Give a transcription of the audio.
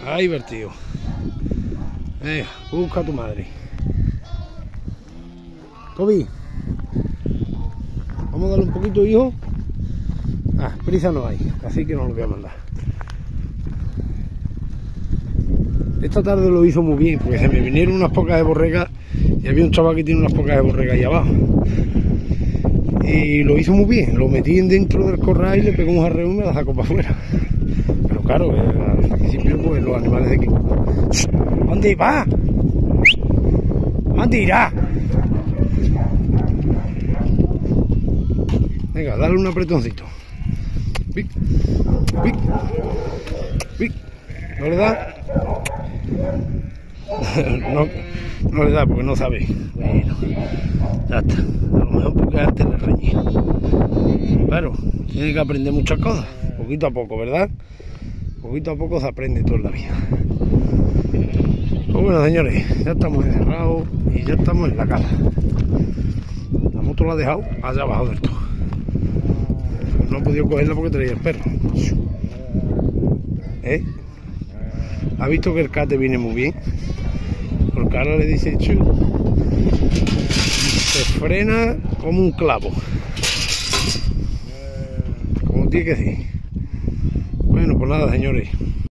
Ahí vertido. Busca a tu madre. Toby, vamos a darle un poquito, hijo. Prisa no hay, así que no lo voy a mandar. Esta tarde lo hizo muy bien, porque se me vinieron unas pocas de borregas y había un chaval que tiene unas pocas de borregas ahí abajo. Y lo hizo muy bien, lo metí dentro del corral y le pegó un jarreo y me la sacó para afuera. Pero claro, al principio pues los animales de aquí. ¿Dónde va? ¿Dónde irá? Venga, dale un apretoncito. Pic, pic, pic. ¿No le da? No le da porque no sabe. Bueno, ya está. A lo mejor porque antes le reñí. Claro, tiene que aprender muchas cosas. Poquito a poco, ¿verdad? Poquito a poco se aprende toda la vida. Pues bueno, señores, ya estamos encerrados y ya estamos en la casa. La moto la ha dejado allá abajo del todo. No he podido cogerla porque traía el perro. ¿Ha visto que el cate viene muy bien? Porque ahora le dice chu, se frena como un clavo, como tiene que ser. Bueno, pues nada, señores.